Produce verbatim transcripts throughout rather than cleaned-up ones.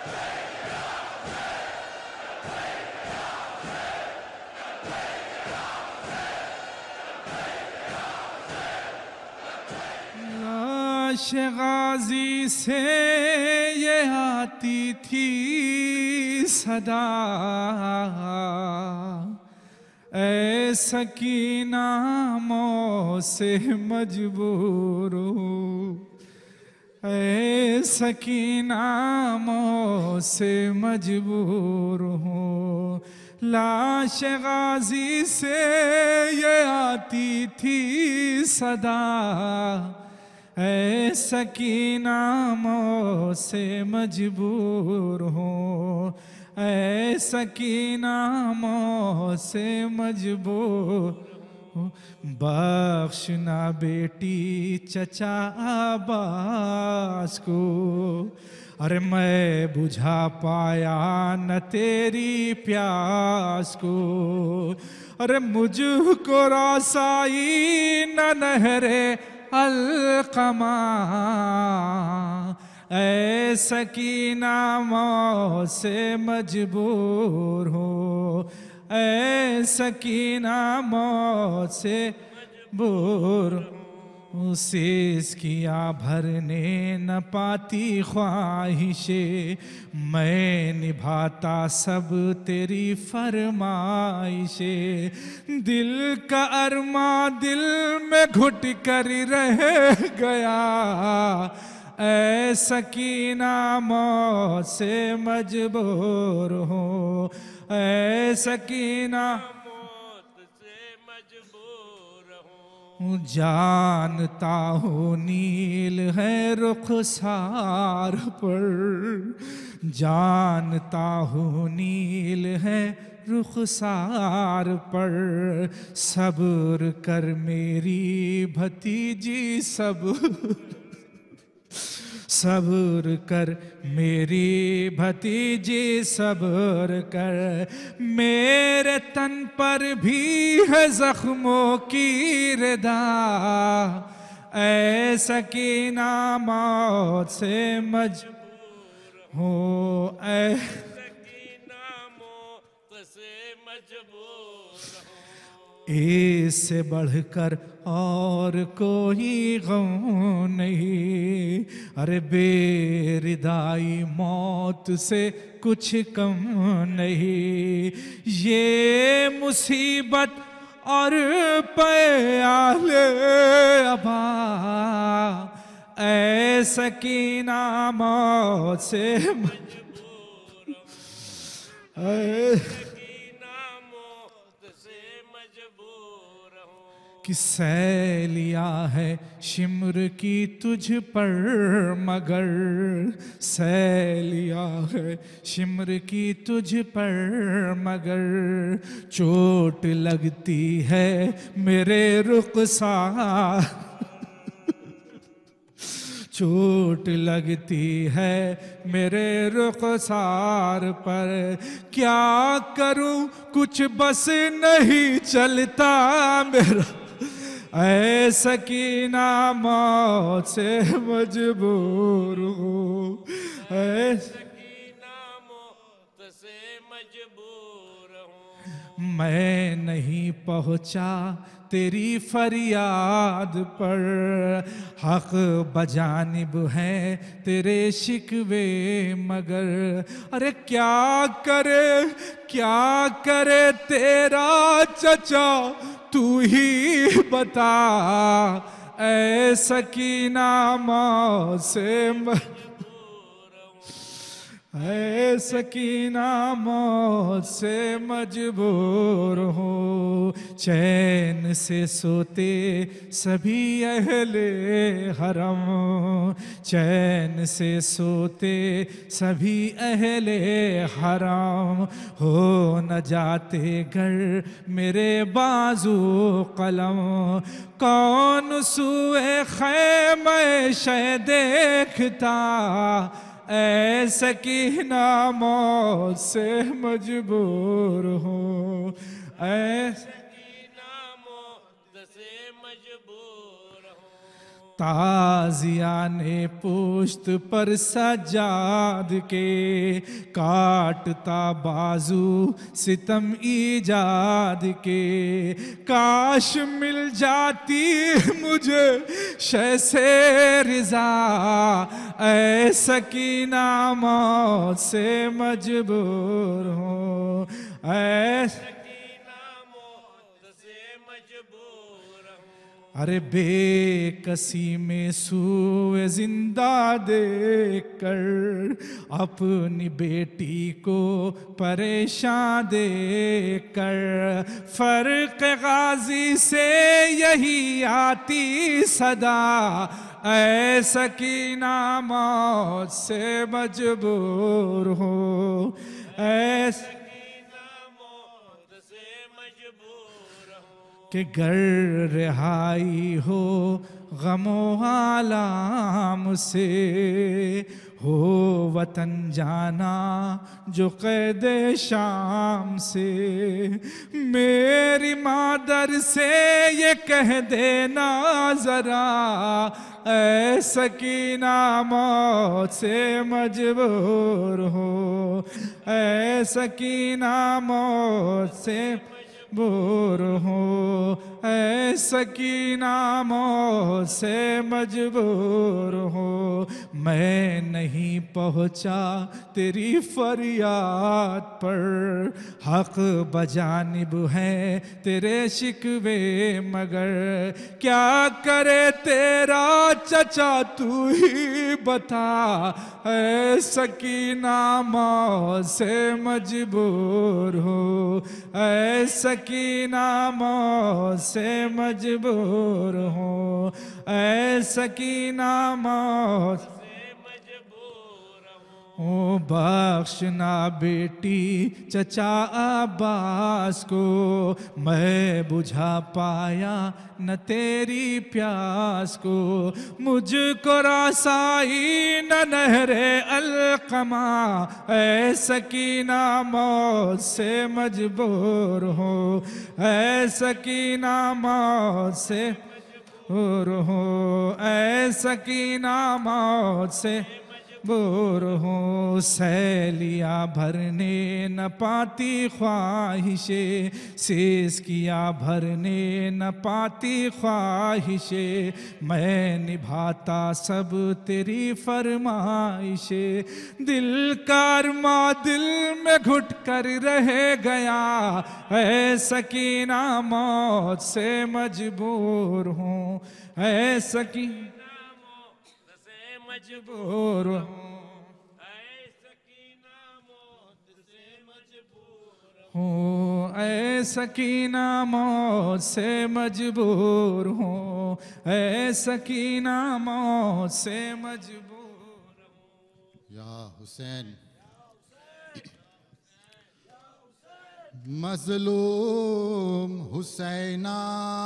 लाश गाजी से ये आती थी सदा, ऐ सकीना मौत से मजबूर हूँ, ऐ सकीना मौत से मजबूर हूँ। लाश गाजी से ये आती थी सदा, ऐ सकीना मौत से मजबूर हूँ, ऐ सकीना मौत से मजबूर हूँ। बख्शना बेटी चचा अब्बास को, अरे मैं बुझा पाया न तेरी प्यास को, अरे मुझको रसाई न नहरे अलकमा, ऐ सकीना मौत से मजबूर हो, ऐ सकीना मौत से मजबूर। उसे किया भरने न पाती ख्वाहिशें, मैं निभाता सब तेरी फरमाइशें। दिल का अरमा दिल में घुट कर रह गया, ऐ सकीना मौत से मजबूर हो, ऐ सकीना जानता हूँ नील है रुखसार पर, जानता हूँ नील है रुखसार पर। सब्र कर मेरी भतीजी सब्र, सब्र कर मेरी भतीजी सब्र कर। मेरे तन पर भी है जख्मों की रदा, ऐ सकीना मौत से मजबूर हो, ऐ सकीना मौत से मजबूर हो। इससे बढ़कर और कोई गम नहीं, अरे बेरिदाई मौत से कुछ कम नहीं। ये मुसीबत और प्याले अबा, ऐ सकीना मौत से मजबूर, ऐ कि सै लिया है शिम्र की तुझ पर मगर, सै लिया है शिम्र की तुझ पर मगर। चोट लगती है मेरे रुखसार, चोट लगती है मेरे रुखसार पर। क्या करूं कुछ बस नहीं चलता मेरा, ऐ सकीना मौत से मजबूर हूँ, ऐ सकीना मौत से मजबूर हूँ। मैं नहीं पहुँचा तेरी फरियाद पर, हक बजानिब है तेरे शिकवे मगर। अरे क्या करे क्या करे तेरा चचा तू ही बता, ऐ सकीना मौत से ऐ सकीना मौत से मजबूर हो। चैन से सोते सभी अहले हरम, चैन से सोते सभी अहले हरम। हो न जाते घर मेरे बाजू कलम, कौन सुए खैमे शय देखता, ऐ सकीना मौत से मजबूर हो, ऐ सकीना मौत से मजबूर हो। ताजिया ने पुश्त पर सजाद के काटता बाजू सितम ईजाद के। काश मिल जाती मुझे शय से रिजा ऐ सकीना मौत से मजबूर हूँ ऐ अरे बेकसी में सूए जिंदा देख कर अपनी बेटी को परेशान देख कर फर्क गाजी से यही आती सदा ऐ सकीना मौत से मजबूर हो ऐ कि गर रिहाई हो गमो आलाम से हो वतन जाना जो कैद शाम से। मेरी मादर से ये कह देना जरा ऐ सकीना मौत से मजबूर हो ऐ सकीना मौत से मजबूर हो ऐ सकीना मौत से मजबूर हो। मैं नहीं पहुँचा तेरी फरियाद पर हक बजानिब है तेरे शिकवे मगर क्या करे तेरा चचा तू ही बता ऐ सकीना मौत से मजबूर हो ऐ सकीना मौत से मजबूर हो ऐ सकीना मौत से मजबूर हो। बख्शना बेटी चचा अब्बास को मैं बुझा पाया न तेरी प्यास को। मुझको रसाई न नहरे अलकमा ऐ सकीना मौत से मजबूर हो ऐ सकीना मौत से मजबूर हो ऐ सकीना मौत से बोर हो। सैलिया भरने न पाती ख्वाहिशे शेष किया भरने न पाती ख्वाहिशे। मैं निभाता सब तेरी फरमाइशे दिल का अरमा दिल में घुट कर रह गया ऐ सकीना मौत से मजबूर हूँ ऐ सकीना मजबूर ऐ सकीना मौत से मजबूर हूँ ऐ सकीना मौत से मजबूर हूँ ऐ सकीना मौत से मजबूर हूँ। या हुसैन मजलूम हुसैना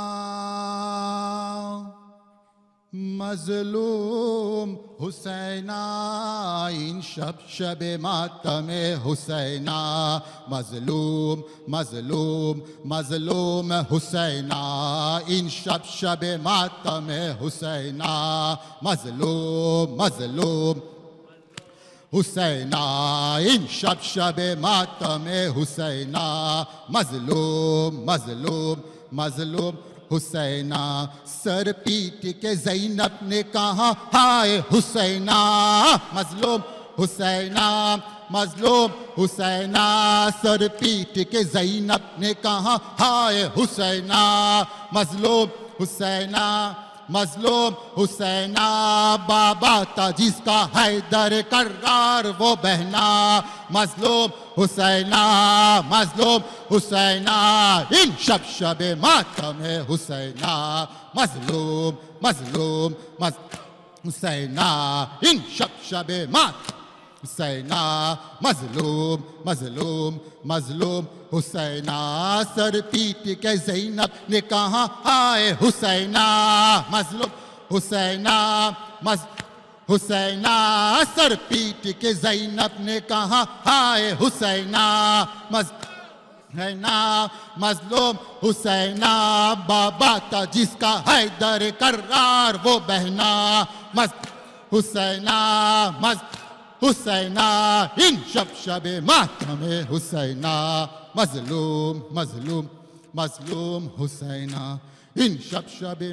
मजलूम हुसैना इन शब शब मातम हुसैना मजलूम मजलूम मजलूम हुसैना इन शब शब मातम हुसैना मजलूम मजलूम हुसैना इन शब शब मातम हुसैना मजलूम मजलूम मजलूम हुसैना। सर पीट के ज़ैनब ने कहा हाय हुसैना मजलूम हुसैना मजलूम हुसैना। सर पीट के ज़ैनब ने कहा हाय हुसैना मजलूम हुसैना मजलूम हुसैना। बाबा था जिसका हैदर कर्रार वो बहना मजलूम हुसैना मजलूम हुसैना इन शब शब मातम हुसैना मजलूम मजलूम हुसैना इन शब शब मातम हुसैना मजलूम मजलूम मजलूम हुसैना। सर पीट के ज़ैनब ने कहा हाय हुसैना मजलूम हुसैना मज हुसैना। सर पीट के ज़ैनब ने कहा हाय हुसैना मज हुसैना मजलूम हुसैना बाबा था जिसका हैदर कर्रार वो बहना मज हुसैना मज हुसैना इन शब शबे मातम हुसैना मजलूम मजलूम मजलूम हुसैना इन शब शबे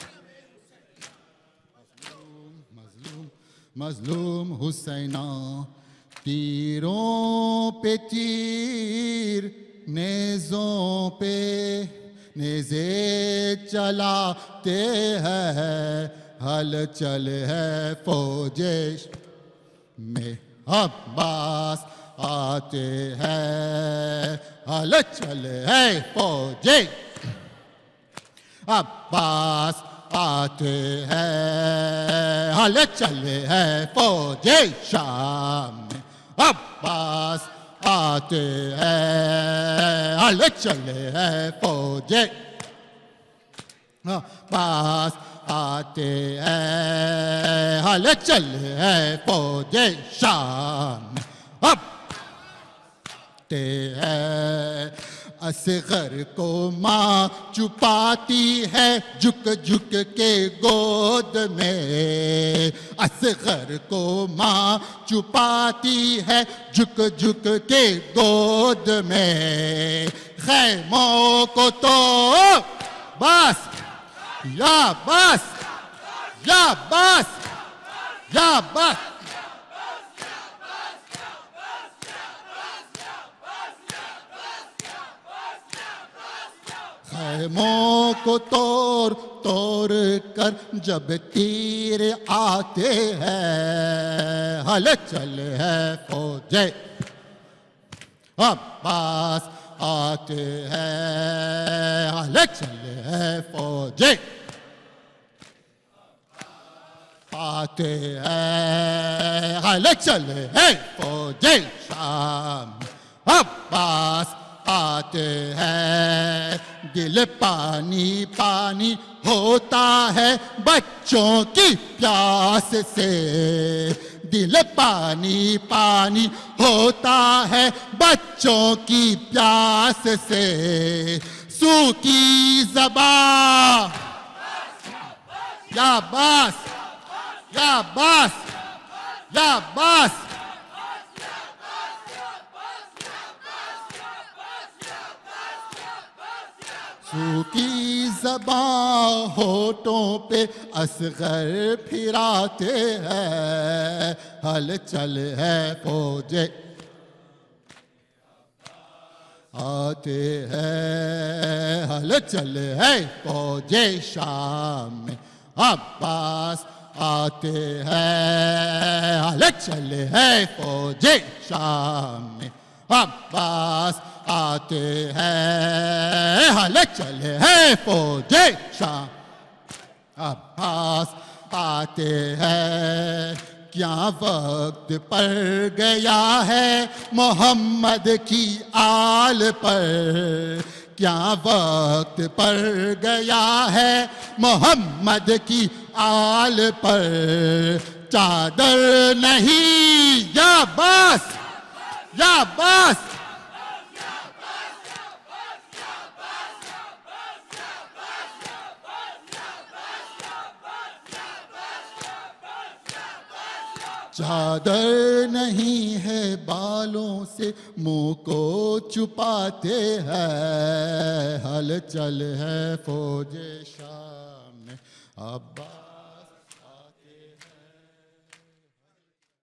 मजलूम मजलूम हुसैना तीरों पे तीर नेज़ों पे नेज़े चलाते हैं हलचल है फौजेश में अब्बास आते हैं हलचल है फौजे अब्बास आते हैं हलचल है फौजे शाम में अब्बास आते हैं हलचल है फौजे अब्बास आते हैं हलचल है फौजे शाम अब ते हैं असगर को माँ छुपाती है झुक झुक के गोद में असगर को माँ छुपाती है झुक झुक के गोद में खैमों को तो बस या बस या बस या बस खैमों को तोड़ तोड़ कर जब तीर आते हैं हलचल है फौजे अब्बास आते हैं हलचल है फौजे आते हैं हलचल है फौजे शाम अब्बास आते हैं दिल पानी पानी होता है बच्चों की प्यास से दिल पानी पानी होता है बच्चों की प्यास से सूखी ज़बान या बस या बस या बस सूखी ज़बान होठों पे असगर फिराते हैं हलचल है फौजे आते हैं हलचल है फौजे शाम में अब्बास आते हैं हलचल है फौजे शाम में अब्बास आते हैं हलचल है फौजे शाम अब्बास आते हैं क्या वक्त पड़ गया है मोहम्मद की आल पर क्या वक्त पड़ गया है मोहम्मद की आल पर चादर नहीं या बस या बस चादर नहीं है बालों से मुंह को छुपाते हैं हलचल है फौजे शाम में अब्बा